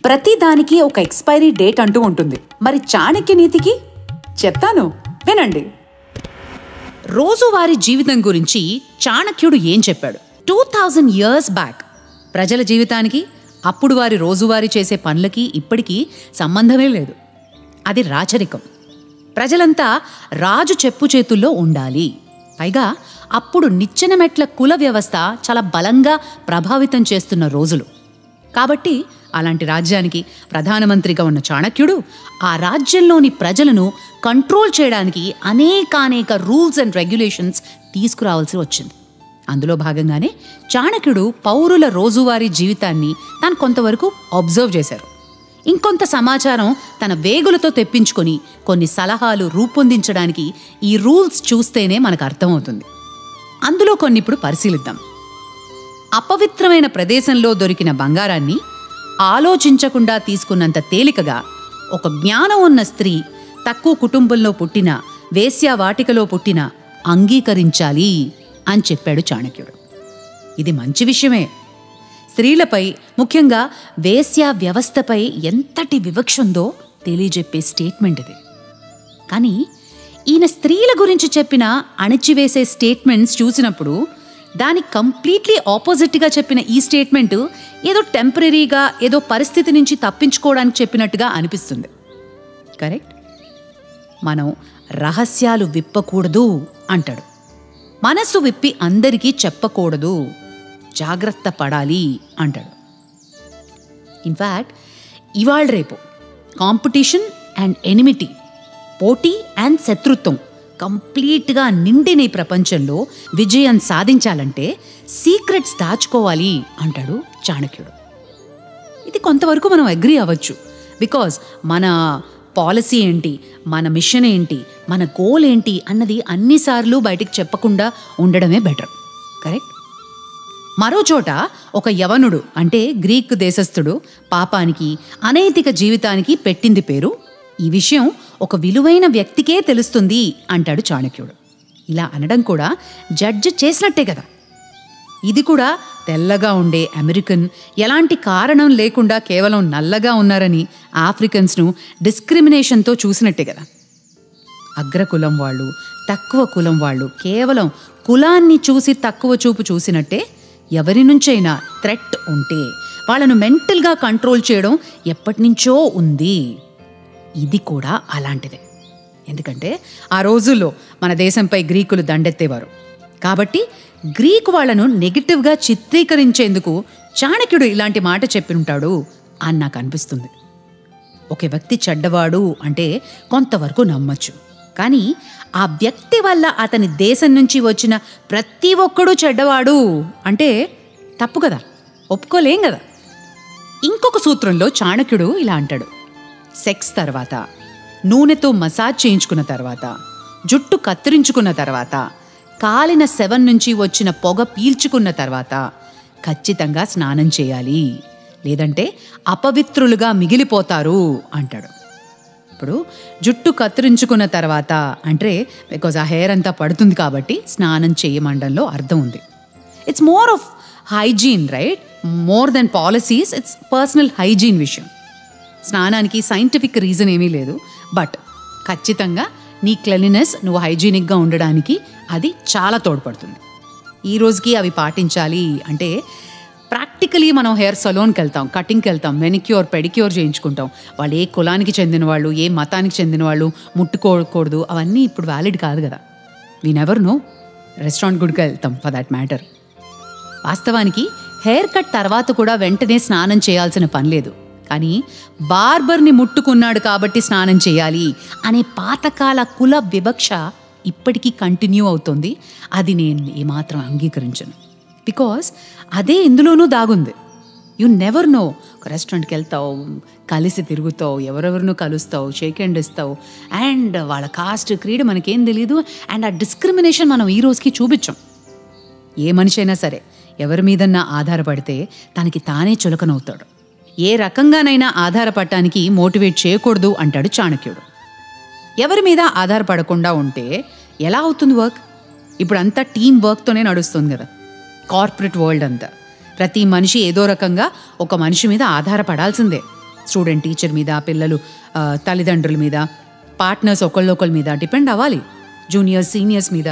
ప్రతి దానికి ఒక ఎక్స్పైరీ డేట్ అంటూ ఉంటుంది. మరి చాణక్య నీతికి చెప్తాను, వినండి. రోజువారీ జీవితం గురించి చాణక్యుడు ఏం చెప్పాడు? 2000 years బ్యాక్ ప్రజల జీవితానికి, అప్పుడు వారి రోజువారీ చేసే పనులకి ఇప్పటికీ సంబంధమే లేదు. అది రాచరికం. ప్రజలంతా రాజు చెప్పు చేతుల్లో ఉండాలి. పైగా అప్పుడు నిచ్చెన మెట్ల కుల వ్యవస్థ చాలా బలంగా ప్రభావితం చేస్తున్న రోజులు. కాబట్టి అలాంటి రాజ్యానికి ప్రధానమంత్రిగా ఉన్న చాణక్యుడు ఆ రాజ్యంలోని ప్రజలను కంట్రోల్ చేయడానికి అనేక రూల్స్ అండ్ రెగ్యులేషన్స్ తీసుకురావాల్సి వచ్చింది. అందులో భాగంగానే చాణక్యుడు పౌరుల రోజువారీ జీవితాన్ని తాను కొంతవరకు అబ్జర్వ్ చేశారు. ఇంకొంత సమాచారం తన వేగులతో తెప్పించుకొని కొన్ని సలహాలు రూపొందించడానికి ఈ రూల్స్ చూస్తేనే మనకు అర్థమవుతుంది. అందులో కొన్ని ఇప్పుడు పరిశీలిద్దాం. అపవిత్రమైన ప్రదేశంలో దొరికిన బంగారాన్ని ఆలోచించకుండా తీసుకున్నంత తేలికగా ఒక జ్ఞానం ఉన్న స్త్రీ తక్కువ కుటుంబంలో పుట్టిన, వేశ్యావాటికలో పుట్టిన అంగీకరించాలి అని చెప్పాడు చాణక్యుడు. ఇది మంచి విషయమే. స్త్రీలపై, ముఖ్యంగా వేశ్యా వ్యవస్థపై ఎంతటి వివక్ష ఉందో తెలియజెప్పే స్టేట్మెంట్ ఇది. కానీ ఈయన స్త్రీల గురించి చెప్పిన అణిచివేసే స్టేట్మెంట్స్ చూసినప్పుడు దానికి కంప్లీట్లీ ఆపోజిట్గా చెప్పిన ఈ స్టేట్మెంట్ ఏదో టెంపరీగా, ఏదో పరిస్థితి నుంచి తప్పించుకోవడానికి చెప్పినట్టుగా అనిపిస్తుంది. కరెక్ట్? మనం రహస్యాలు విప్పకూడదు అంటాడు. మనస్సు విప్పి అందరికీ చెప్పకూడదు, జాగ్రత్త పడాలి అంటాడు. ఇన్ఫ్యాక్ట్ ఇవాళ రేపు కాంపిటీషన్ అండ్ ఎనిమిటీ, పోటీ అండ్ శత్రుత్వం కంప్లీట్గా నిండిన ఈ ప్రపంచంలో విజయం సాధించాలంటే సీక్రెట్స్ దాచుకోవాలి అంటాడు చాణక్యుడు. ఇది కొంతవరకు మనం అగ్రీ అవ్వచ్చు. బికాజ్ మన పాలసీ ఏంటి, మన మిషన్ ఏంటి, మన గోల్ ఏంటి అన్నది అన్నిసార్లు బయటికి చెప్పకుండా ఉండడమే బెటర్. కరెక్ట్? మరో చోట ఒక యవనుడు, అంటే గ్రీక్ దేశస్థుడు, పాపానికి, అనైతిక జీవితానికి పెట్టింది పేరు. ఈ విషయం ఒక విలువైన వ్యక్తికే తెలుస్తుంది అంటాడు చాణక్యుడు. ఇలా అనడం కూడా జడ్జ్ చేసినట్టే కదా. ఇది కూడా తెల్లగా ఉండే అమెరికన్ ఎలాంటి కారణం లేకుండా కేవలం నల్లగా ఉన్నారని ఆఫ్రికన్స్ను డిస్క్రిమినేషన్తో చూసినట్టే కదా. అగ్రకులం వాళ్ళు, తక్కువ కులం వాళ్ళు కేవలం కులాన్ని చూసి తక్కువ చూపు చూసినట్టే ఎవరి నుంచైనా థ్రెట్ ఉంటే వాళ్ళను మెంటల్గా కంట్రోల్ చేయడం ఎప్పటినుంచో ఉంది. ఇది కూడా అలాంటిదే. ఎందుకంటే ఆ రోజుల్లో మన దేశంపై గ్రీకులు దండెత్తేవారు. కాబట్టి గ్రీకు వాళ్లను నెగిటివ్గా చిత్రీకరించేందుకు చాణక్యుడు ఇలాంటి మాట చెప్పి ఉంటాడు అని నాకు అనిపిస్తుంది. ఒక వ్యక్తి చెడ్డవాడు అంటే కొంతవరకు నమ్మచ్చు. కానీ ఆ వ్యక్తి వల్ల అతని దేశం నుంచి వచ్చిన ప్రతి ఒక్కడూ చెడ్డవాడు అంటే తప్పు కదా, ఒప్పుకోలేం కదా. ఇంకొక సూత్రంలో చాణక్యుడు ఇలా అంటాడు: సెక్స్ తర్వాత, నూనెతో మసాజ్ చేయించుకున్న తర్వాత, జుట్టు కత్తిరించుకున్న తర్వాత, కాలిన శవం నుంచి వచ్చిన పొగ పీల్చుకున్న తర్వాత ఖచ్చితంగా స్నానం చేయాలి, లేదంటే అపవిత్రులుగా మిగిలిపోతారు అంటాడు. ఇప్పుడు జుట్టు కత్తిరించుకున్న తర్వాత అంటే బికాజ్ ఆ హెయిర్ అంతా పడుతుంది కాబట్టి స్నానం చేయమండంలో అర్థం ఉంది. It's more of hygiene, right? More then policies, it's personal hygiene విషయం. స్నానానికి సైంటిఫిక్ రీజన్ ఏమీ లేదు, బట్ ఖచ్చితంగా నీ క్లెన్లీనెస్, నువ్వు హైజీనిక్గా ఉండడానికి అది చాలా తోడ్పడుతుంది. ఈ రోజుకి అవి పాటించాలి. అంటే ప్రాక్టికలీ మనం హెయిర్ సలూన్కి వెళ్తాం, కటింగ్కి వెళ్తాం, మెనిక్యూర్, పెడిక్యూర్ చేయించుకుంటాం. వాళ్ళు ఏ కులానికి చెందిన వాళ్ళు, ఏ మతానికి చెందిన వాళ్ళు ముట్టుకోకూడదు, అవన్నీ ఇప్పుడు వ్యాలిడ్ కాదు కదా. We never know. రెస్టారెంట్ గుడికి వెళ్తాం ఫర్ దాట్ మ్యాటర్. వాస్తవానికి హెయిర్ కట్ తర్వాత కూడా వెంటనే స్నానం చేయాల్సిన పని లేదు. కానీ బార్బర్ని ముట్టుకున్నాడు కాబట్టి స్నానం చేయాలి అనే పాతకాల కుల వివక్ష ఇప్పటికీ కంటిన్యూ అవుతుంది. అది నేను ఏమాత్రం అంగీకరించను. బికాస్ అదే ఇందులోనూ దాగుంది. You never know. ఒక రెస్టారెంట్కి వెళ్తావు, కలిసి తిరుగుతావు, ఎవరెవరినో కలుస్తావు, షేక్ హ్యాండ్ ఇస్తావు, అండ్ వాళ్ళ కాస్ట్, క్రీడ మనకేం తెలీదు. అండ్ ఆ డిస్క్రిమినేషన్ మనం ఈ రోజుకి చూపించాం. ఏ మనిషి అయినా సరే ఎవరి మీదన్నా ఆధారపడితే తనకి తానే చులకనవుతాడు. ఏ రకంగానైనా ఆధారపడటానికి మోటివేట్ చేయకూడదు అంటాడు చాణక్యుడు. ఎవరి మీద ఆధారపడకుండా ఉంటే ఎలా అవుతుంది వర్క్? ఇప్పుడు అంతా టీం వర్క్తోనే నడుస్తుంది కదా కార్పొరేట్ వరల్డ్ అంతా. ప్రతి మనిషి ఏదో రకంగా ఒక మనిషి మీద ఆధారపడాల్సిందే. స్టూడెంట్ టీచర్ మీద, పిల్లలు తల్లిదండ్రుల మీద, పార్ట్నర్స్ ఒకళ్ళొకళ్ళ మీద డిపెండ్ అవ్వాలి, జూనియర్స్ సీనియర్స్ మీద.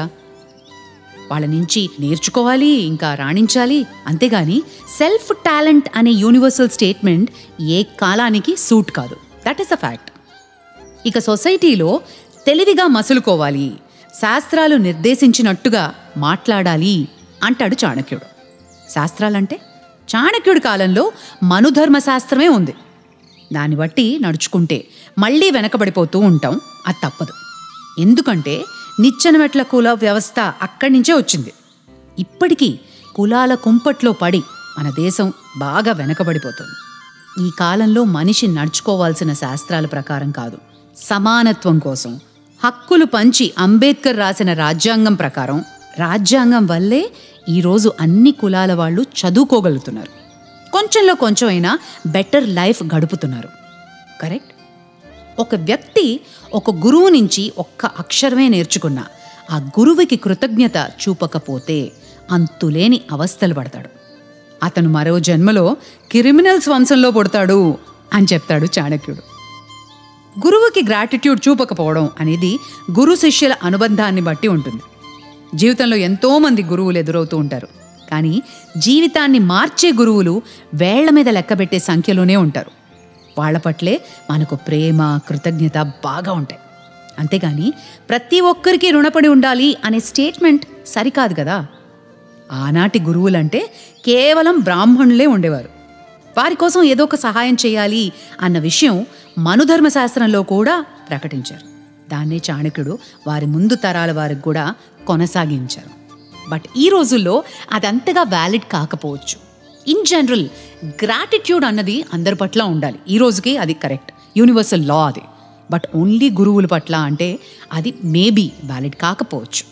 వాళ్ళ నుంచి నేర్చుకోవాలి, ఇంకా రాణించాలి. అంతేగాని సెల్ఫ్ టాలెంట్ అనే యూనివర్సల్ స్టేట్మెంట్ ఏ కాలానికి సూట్ కాదు. That is a fact. ఇక సొసైటీలో తెలివిగా మసులుకోవాలి, శాస్త్రాలు నిర్దేశించినట్టుగా మాట్లాడాలి అంటాడు చాణక్యుడు. శాస్త్రాలంటే చాణక్యుడి కాలంలో మనుధర్మశాస్త్రమే ఉంది. దాన్ని బట్టి నడుచుకుంటే మళ్ళీ వెనకబడిపోతూ ఉంటాం. అది తప్పదు. ఎందుకంటే నిచ్చెనమెట్ల కుల వ్యవస్థ అక్కడి నుంచే వచ్చింది. ఇప్పటికీ కులాల కుంపట్లో పడి మన దేశం బాగా వెనకబడిపోతుంది. ఈ కాలంలో మనిషి నడుచుకోవాల్సిన శాస్త్రాల ప్రకారం కాదు, సమానత్వం కోసం, హక్కులు పంచి అంబేద్కర్ రాసిన రాజ్యాంగం ప్రకారం. రాజ్యాంగం వల్లే ఈరోజు అన్ని కులాల వాళ్ళు చదువుకోగలుగుతున్నారు, కొంచెంలో కొంచెమైనా బెటర్ లైఫ్ గడుపుతున్నారు. కరెక్ట్? ఒక వ్యక్తి ఒక గురువు నుంచి ఒక్క అక్షరమే నేర్చుకున్నా ఆ గురువుకి కృతజ్ఞత చూపకపోతే అంతులేని అవస్థలు పడతాడు. అతను మరో జన్మలో క్రిమినల్స్ వంశంలో పుడతాడు అని చెప్తాడు చాణక్యుడు. గురువుకి గ్రాటిట్యూడ్ చూపకపోవడం అనేది గురు శిష్యుల అనుబంధాన్ని బట్టి ఉంటుంది. జీవితంలో ఎంతోమంది గురువులు ఎదురవుతూ ఉంటారు. కానీ జీవితాన్ని మార్చే గురువులు వేళ్ల మీద లెక్కబెట్టే సంఖ్యలోనే ఉంటారు. వాళ్ళ పట్లే మనకు ప్రేమ, కృతజ్ఞత బాగా ఉంటాయి. అంతేగాని ప్రతి ఒక్కరికి రుణపడి ఉండాలి అనే స్టేట్మెంట్ సరికాదు కదా. ఆనాటి గురువులంటే కేవలం బ్రాహ్మణులే ఉండేవారు. వారి కోసం ఏదో ఒక సహాయం చేయాలి అన్న విషయం మనుధర్మశాస్త్రంలో కూడా ప్రకటించారు. దాన్నే చాణక్యుడు వారి ముందు తరాల వారికి కూడా కొనసాగించారు. బట్ ఈ రోజుల్లో అదంతగా వ్యాలిడ్ కాకపోవచ్చు. ఇన్ జనరల్ గ్రాటిట్యూడ్ అన్నది అందరి పట్ల ఉండాలి. ఈ రోజుకి అది కరెక్ట్, యూనివర్సల్ లా అది. బట్ ఓన్లీ గురువుల పట్ల అంటే అది మేబీ వ్యాలిడ్ కాకపోవచ్చు.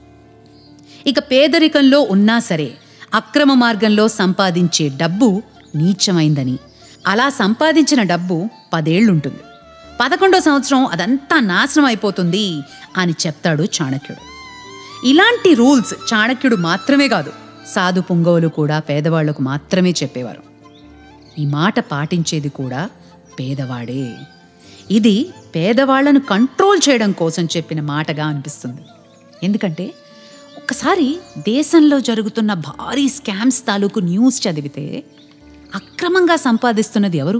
ఇక పేదరికంలో ఉన్నా సరే అక్రమ మార్గంలో సంపాదించే డబ్బు నీచమైందని, అలా సంపాదించిన డబ్బు 10 ఏళ్లుంటుంది, 11వ సంవత్సరం అదంతా నాశనం అయిపోతుంది అని చెప్తాడు చాణక్యుడు. ఇలాంటి రూల్స్ చాణక్యుడు మాత్రమే కాదు, సాధు పుంగవులు కూడా పేదవాళ్లకు మాత్రమే చెప్పేవారు. ఈ మాట పాటించేది కూడా పేదవాడే. ఇది పేదవాళ్లను కంట్రోల్ చేయడం కోసం చెప్పిన మాటగా అనిపిస్తుంది. ఎందుకంటే ఒక్కసారి దేశంలో జరుగుతున్న భారీ స్కామ్స్ తాలూకు న్యూస్ చదివితే అక్రమంగా సంపాదిస్తున్నది ఎవరు?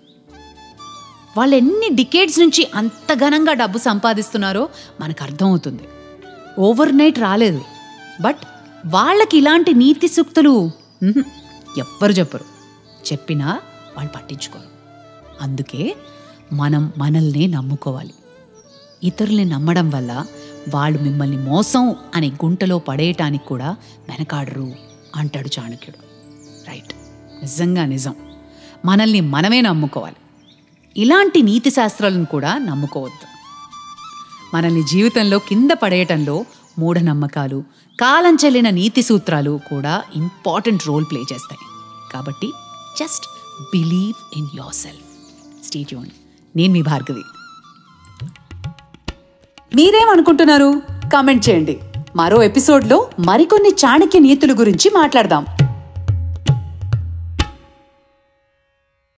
వాళ్ళు ఎన్ని డికేడ్స్ నుంచి అంత ఘనంగా డబ్బు సంపాదిస్తున్నారో మనకు అర్థమవుతుంది. ఓవర్ నైట్ రాలేదు. బట్ వాళ్ళకి ఇలాంటి నీతి సూక్తులు ఎవ్వరు చెప్పరు. చెప్పినా వాళ్ళు పట్టించుకోరు. అందుకే మనం మనల్ని నమ్ముకోవాలి. ఇతరుల్ని నమ్మడం వల్ల వాళ్ళు మిమ్మల్ని మోసం అనే గుంటలో పడేయటానికి కూడా వెనకాడరు అంటాడు చాణక్యుడు. రైట్, నిజంగా నిజం. మనల్ని మనమే నమ్ముకోవాలి. ఇలాంటి నీతి శాస్త్రాలను కూడా నమ్ముకోవద్దు. మనల్ని జీవితంలో కింద పడేయటంలో మూఢనమ్మకాలు, కాలం చెల్లిన నీతి సూత్రాలు కూడా ఇంపార్టెంట్ రోల్ ప్లే చేస్తాయి. కాబట్టి just believe in yourself. Stay tuned. నేను మీ భార్గవి. మీరేమనుకుంటున్నారు? కామెంట్ చేయండి. మరో ఎపిసోడ్లో మరికొన్ని చాణక్య నీతుల గురించి మాట్లాడదాం.